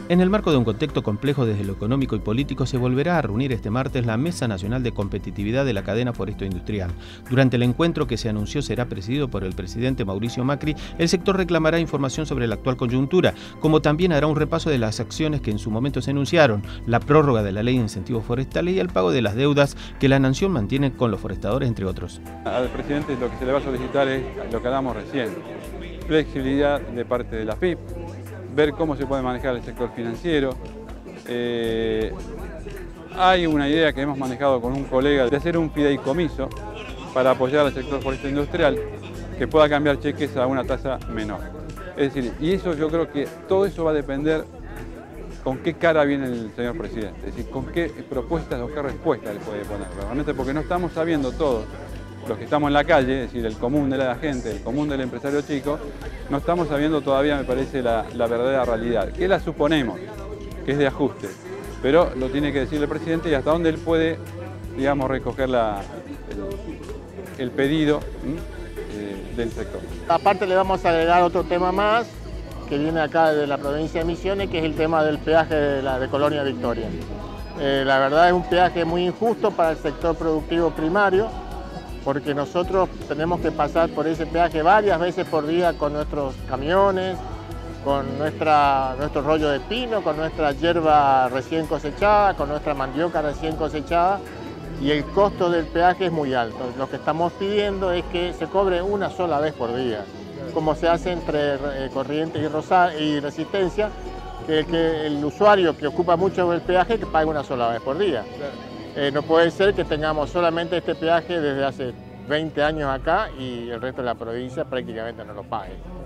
En el marco de un contexto complejo desde lo económico y político, se volverá a reunir este martes la Mesa Nacional de Competitividad de la Cadena Foresto-Industrial. Durante el encuentro, que se anunció será presidido por el presidente Mauricio Macri, el sector reclamará información sobre la actual coyuntura, como también hará un repaso de las acciones que en su momento se anunciaron, la prórroga de la Ley de Incentivos Forestales y el pago de las deudas que la Nación mantiene con los forestadores, entre otros. Al presidente lo que se le va a solicitar es lo que hablamos recién, flexibilidad de parte de la FIP, ver cómo se puede manejar el sector financiero. Hay una idea que hemos manejado con un colega de hacer un fideicomiso para apoyar al sector forestal industrial que pueda cambiar cheques a una tasa menor. Es decir, y eso yo creo que todo eso va a depender con qué cara viene el señor presidente, es decir, con qué propuestas o qué respuestas le puede poner, realmente, porque no estamos sabiendo todos, los que estamos en la calle, es decir, el común de la gente, el común del empresario chico, no estamos sabiendo todavía, me parece, la verdadera realidad, que la suponemos, que es de ajuste, pero lo tiene que decir el presidente y hasta dónde él puede, digamos, recoger el pedido del sector. Aparte le vamos a agregar otro tema más, que viene acá de la provincia de Misiones, que es el tema del peaje de Colonia Victoria. La verdad es un peaje muy injusto para el sector productivo primario, porque nosotros tenemos que pasar por ese peaje varias veces por día con nuestros camiones, con nuestro rollo de pino, con nuestra hierba recién cosechada, con nuestra mandioca recién cosechada, y el costo del peaje es muy alto. Lo que estamos pidiendo es que se cobre una sola vez por día, como se hace entre Corrientes y Resistencia, que el usuario que ocupa mucho el peaje que pague una sola vez por día. No puede ser que tengamos solamente este peaje desde hace 20 años acá y el resto de la provincia prácticamente no lo pague.